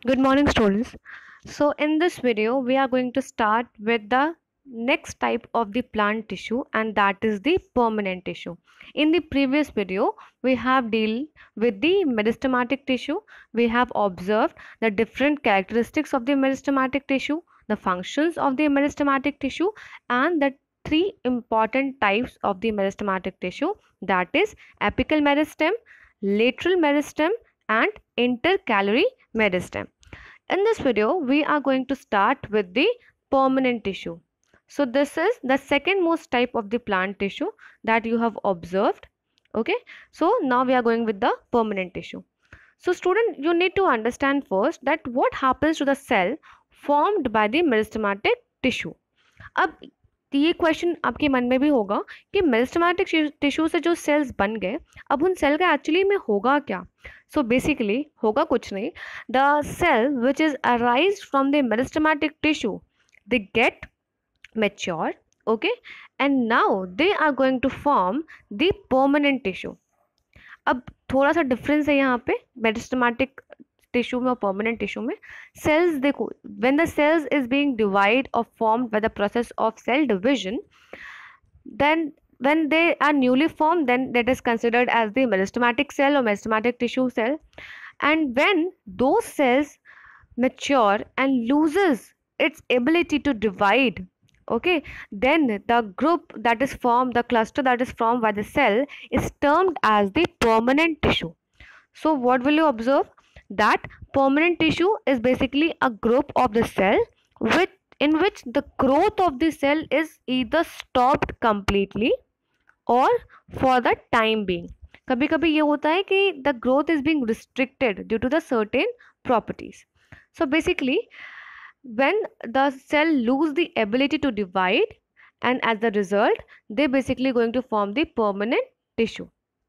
Good morning, students. So, in this video, we are going to start with the next type of the plant tissue, and that is the permanent tissue. In the previous video, we have dealt with the meristematic tissue. We have observed the different characteristics of the meristematic tissue, the functions of the meristematic tissue, and the three important types of the meristematic tissue, that is apical meristem, lateral meristem, and intercalary meristem. In this video, we are going to start with the permanent tissue. So this is the second most type of the plant tissue that you have observed. Okay. So now we are going with the permanent tissue. So student, you need to understand first that what happens to the cell formed by the meristematic tissue. अब ये question आपके मन में भी होगा कि meristematic tissue से जो सेल्स बन गए, अब उन सेल का एक्चुअली में होगा क्या? सो बेसिकली होगा कुछ नहीं. The cell which is arise from the meristematic tissue, they get mature, okay, and now they are going to form the permanent tissue. अब थोड़ा सा डिफरेंस है यहाँ पे मेरिस्टेमेटिक टिश्यू में और परमानेंट टिश्यू में. सेल्स देखो, when the cells is being divide और formed by the process of cell division, then when they are newly formed, then that is considered as the meristematic cell or meristematic tissue cell. And when those cells mature and loses its ability to divide, okay, then the group that is formed, the cluster that is formed by the cell, is termed as the permanent tissue. So what will you observe? That permanent tissue is basically a group of the cell in which the growth of the cell is either stopped completely or for the time being. कभी कभी ये होता है कि the growth is being restricted due to the certain properties. So basically, when the cell lose the ability to divide, and as a result, they basically going to form the permanent tissue.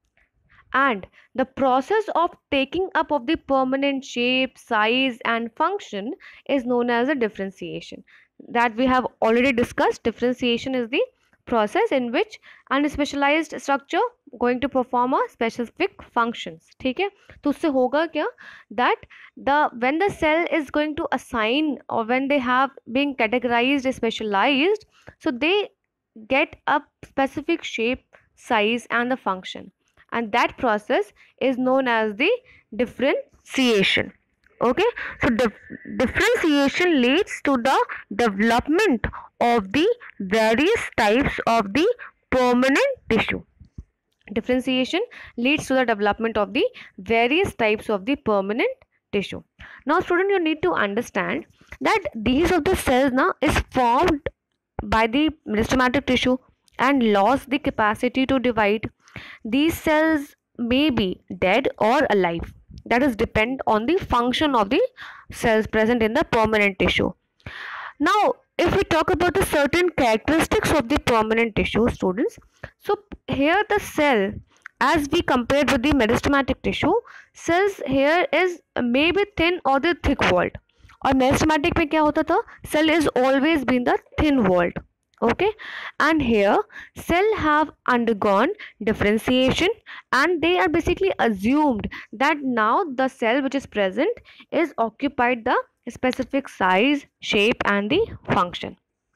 And the process of taking up of the permanent shape, size, and function is known as a differentiation. That we have already discussed. Differentiation is the process in which unspecialized structure going to perform a specific functions. ठीक है, तो उससे होगा क्या, that when the cell is going to assign, or when they have been categorized, specialized, so they get a specific shape, size, and the function, and that process is known as the differentiation. Okay, so differentiation leads to the development of the various types of the permanent tissue. Differentiation leads to the development of the various types of the permanent tissue. Now student, you need to understand that these of the cells now is formed by the meristematic tissue and lost the capacity to divide. These cells may be dead or alive. That is depend on the function of the cells present in the permanent tissue. Now, if we talk about the certain characteristics of the permanent tissue, students, so here the cell, as we compared with the meristematic tissue, cells here is maybe thin or the thick walled. और meristematic में क्या होता था, cell is always been the thin walled. Okay, and here cell have undergone differentiation, and they are basically assumed that now the cell which is present is occupied the specific size, shape, and the function.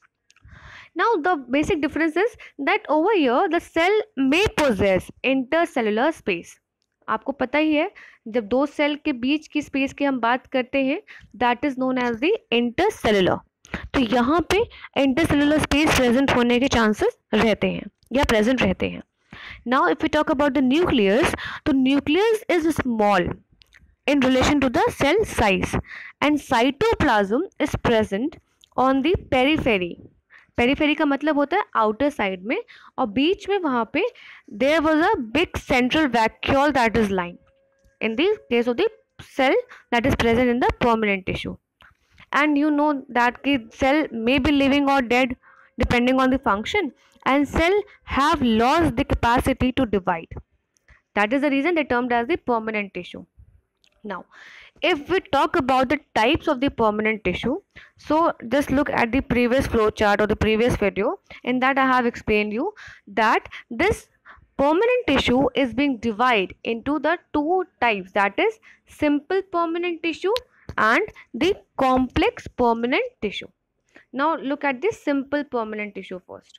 Now the basic difference is that over here the cell may possess intercellular space. आपको पता ही है, जब दो cell के बीच की space की हम बात करते हैं, that is known as the intercellular. तो यहाँ पे इंटरसेलुलर स्पेस प्रेजेंट होने के चांसेस रहते हैं या प्रेजेंट रहते हैं. Now if you talk about the nucleus, तो nucleus is small in relation to the cell size, and cytoplasm is present on the periphery. Periphery का मतलब होता है आउटर साइड में, और बीच में वहाँ पे there was a big central vacuole that is line in the case of the cell that is present in the permanent tissue. And you know that the cell may be living or dead depending on the function, and cell have lost the capacity to divide. That is the reason they termed as the permanent tissue. Now, if we talk about the types of the permanent tissue, so just look at the previous flow chart or the previous video. In that I have explained you that this permanent tissue is being divided into the two types, that is simple permanent tissue and the complex permanent tissue. Now look at the simple permanent tissue first.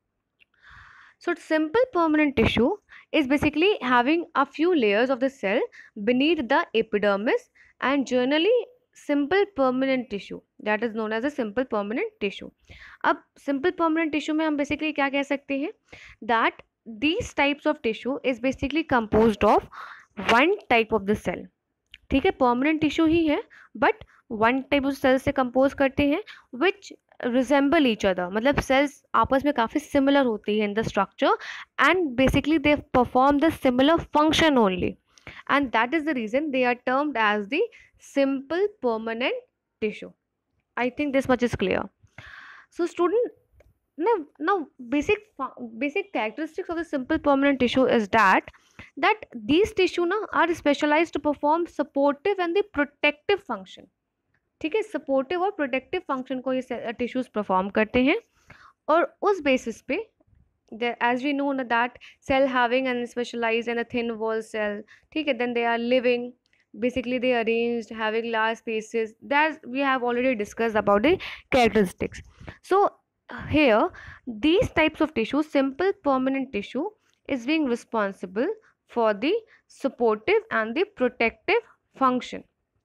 So simple permanent tissue is basically having a few layers of the cell beneath the epidermis, and generally simple permanent tissue, that is known as a simple permanent tissue. अब simple permanent tissue में हम basically क्या कह सकते हैं, that these types of tissue is basically composed of one type of the cell. ठीक है, permanent tissue ही है but one type of cell से compose करते हैं which resemble each other, मतलब cells आपस में काफ़ी similar होती है in the structure and basically they perform the similar function only, and that is the reason they are termed as the simple permanent tissue. I think this much is clear. So student, now basic characteristics of the simple permanent tissue is that these tissue ना are specialized to perform supportive and the protective function. ठीक है, supportive और protective function को ये tissues perform करते हैं, और उस बेसिस पे as we know that cell having and specialized in a thin wall cell, ठीक है, then they are living, basically they arranged having large spaces, that we have already discussed about the characteristics. So here these types of tissue, simple permanent tissue, is being responsible for the supportive and the protective function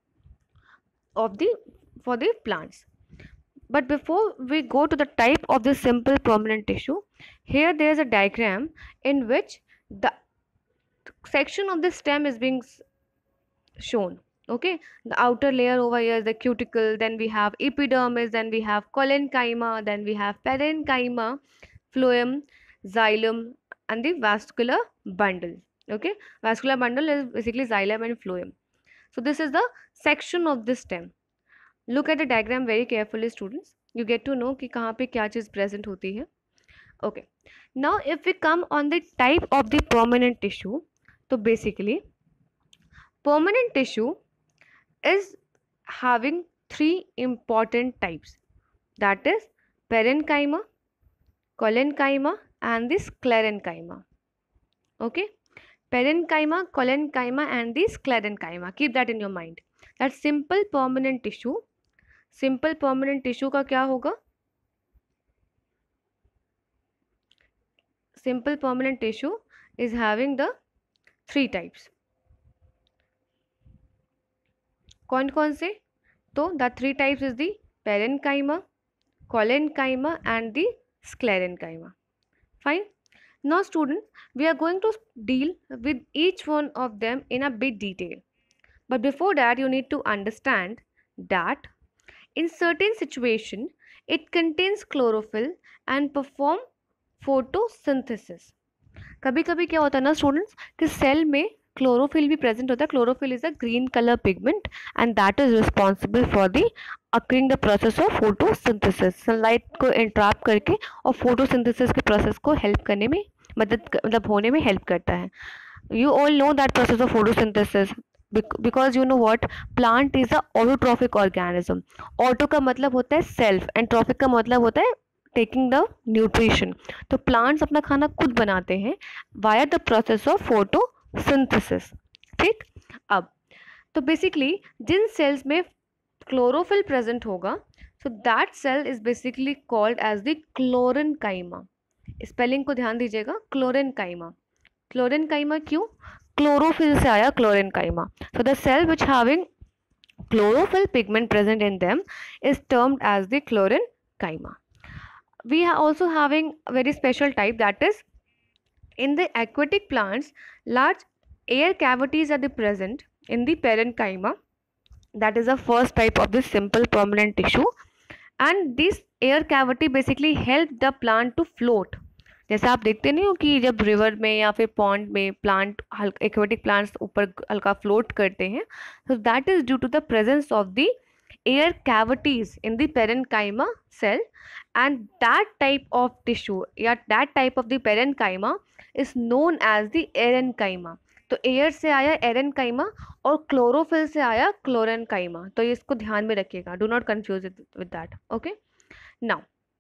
of the for the plants. But before we go to the type of the simple permanent tissue, here there is a diagram in which the section of the stem is being shown. Okay, the outer layer over here is the cuticle, then we have epidermis, then we have collenchyma, then we have parenchyma, phloem, xylem, and the vascular bundle. Okay, vascular bundle is basically xylem and phloem. So this is the section of the stem. Look at the diagram very carefully students, you get to know कि कहाँ पे क्या चीज़ present होती है. Okay, now if we come on the type of the permanent tissue, तो basically permanent tissue is having three important types, that is parenchyma, collenchyma and the sclerenchyma. Okay, parenchyma, collenchyma and the sclerenchyma, keep that in your mind. That simple permanent tissue, simple permanent tissue का क्या होगा, simple permanent tissue is having the three types. कौन कौन से, तो the three types is the parenchyma, collenchyma and the sclerenchyma. Fine. Now students, we are going to deal with each one of them in a bit detail, but before that you need to understand that in certain situation it contains chlorophyll and perform photosynthesis. कभी कभी क्या होता है ना students कि cell में chlorophyll भी present होता है. Chlorophyll is a green colour pigment and that is responsible for the occurring the process of photosynthesis. Sunlight को इंट्रैप करके और फोटोसिंथेसिस के प्रोसेस को हेल्प करने में मतलब होने में हेल्प करता है. You all know that process of photosynthesis because you know what, plant is a autotrophic organism. Auto का मतलब होता है सेल्फ एंड ट्रॉफिक का मतलब होता है टेकिंग द न्यूट्रिशन. तो प्लांट्स अपना खाना खुद बनाते हैं via the process of photosynthesis. ठीक, अब तो बेसिकली जिन सेल्स में क्लोरोफिल प्रेजेंट होगा, so that cell is basically called as the chlorenchyma. Spelling को ध्यान दीजिएगा, क्लोरेनकाइमा. क्लोरेनकाइमा क्यों, क्लोरोफिल से आया chlorenchyma. So the cell which having chlorophyll pigment present in them is termed as the chlorenchyma. We are also having a very special type, that is in the aquatic plants large air cavities are present in the parenchyma. That is the first type of the simple permanent tissue, and this air cavity basically help the plant to float. जैसे आप देखते नहीं हो कि जब river में या फिर पॉन्ड में प्लांट एक्वेटिक प्लांट्स ऊपर हल्का फ्लोट करते हैं, so that is due to the presence of the air cavities in the parenchyma cell, and that type of tissue या that type of the parenchyma is known as the erenchyma. तो air से आया aerenchyma और chlorophyll से आया chlorenchyma. तो ये इसको ध्यान में रखिएगा, do not confuse it with that. Okay, now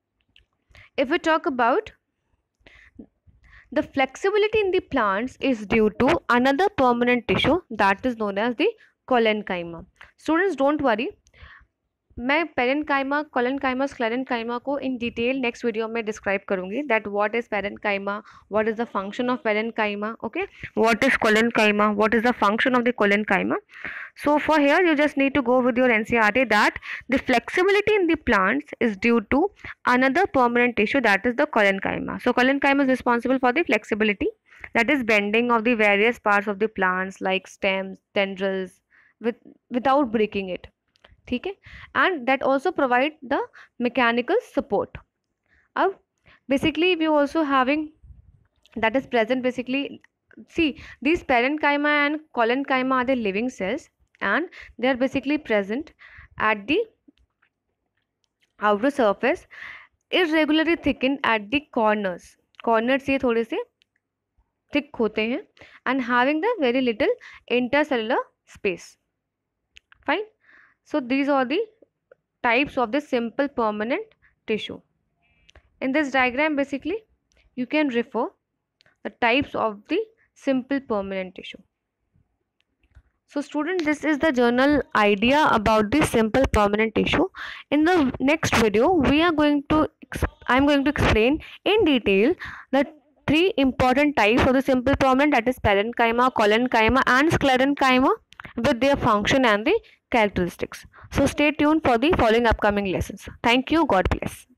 if we talk about the flexibility in the plants is due to another permanent tissue that is known as the collenchyma. Students, don't worry. मैं parenchyma, collenchyma, sclerenchyma को in detail next video में describe करूंगी that what is parenchyma, what is the function of parenchyma, okay, what is collenchyma, what is the function of the collenchyma. So for here you just need to go with your NCERT that the flexibility in the plants is due to another permanent tissue, that is the collenchyma. So collenchyma is responsible for the flexibility, that is bending of the various parts of the plants like stems, tendrils without breaking it. ठीक है, and that also provide the mechanical support. अब basically we also having that is present basically, see, these parenchyma and collenchyma are the living cells and they are basically present at the outer surface, irregularly thickened at the corners ये थोड़े से thick होते हैं and having the very little intercellular space. Fine. So these are the types of the simple permanent tissue. In this diagram basically you can refer the types of the simple permanent tissue. So student, this is the general idea about the simple permanent tissue. In the next video I'm going to explain in detail the 3 important types of the simple permanent, that is parenchyma, collenchyma and sclerenchyma, with their function and the characteristics. So stay tuned for the following upcoming lessons. Thank you. God bless.